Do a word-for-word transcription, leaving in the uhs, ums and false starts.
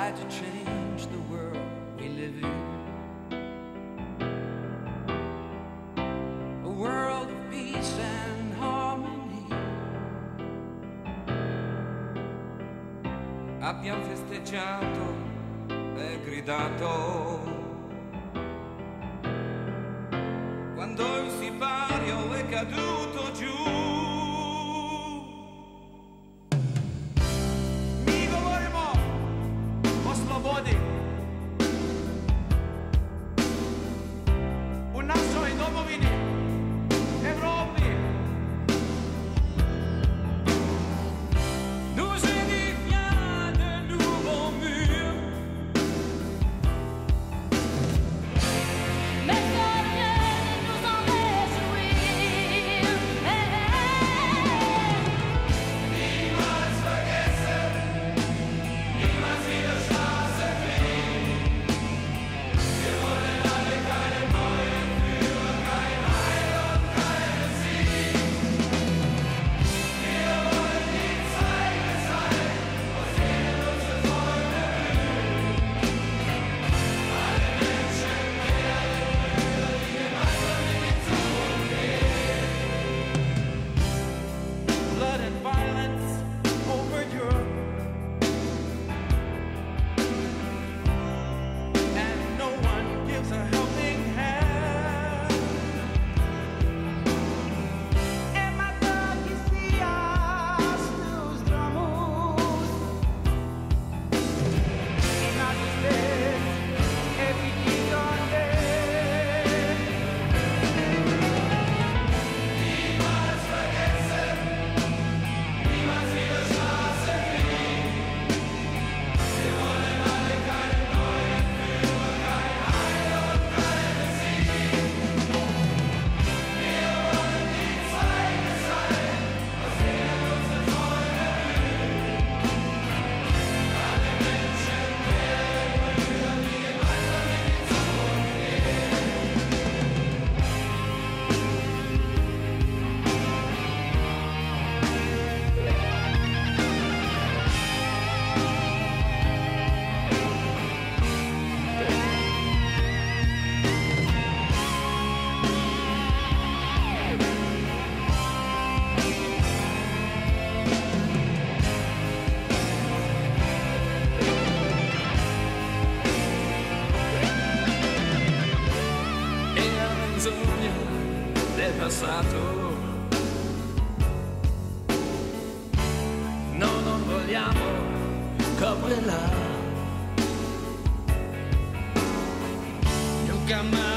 try to change the world we live in. A world of peace and harmony. Abbiamo festeggiato e gridato quando il sipario è caduto giù. Свободы. У нашої домовини, Європи. Nous édifions de nouveaux murs. Mais ça vient de nous en réjouir. Niemals vergessen, niemals wieder Straße fliehen. Wir wollen alle keine neuen Führer, kein Heil und keine Sieg. Wir wollen die Zeichen sein, aus denen unsere Träume blühen. Alle Menschen werden Brüder, die gemeinsam in die Zukunft gehen. Blood and violence over Europe, and no one gives a helping hand. É matar que se acha os dramos, e na tristeza é pedir onde. Niemals vergessen, niemals wieder Straße fliehen. Wir wollen alle keine neuen Führer, kein Heil und keine Sieg. Wir wollen die Zeichen sein, aus denen unsere Träume blühen. Alle Menschen werden Brüder, die gemeinsam in die Zukunft gehen. E la menzogna del passato. No, non vogliamo coprirla. Nunca más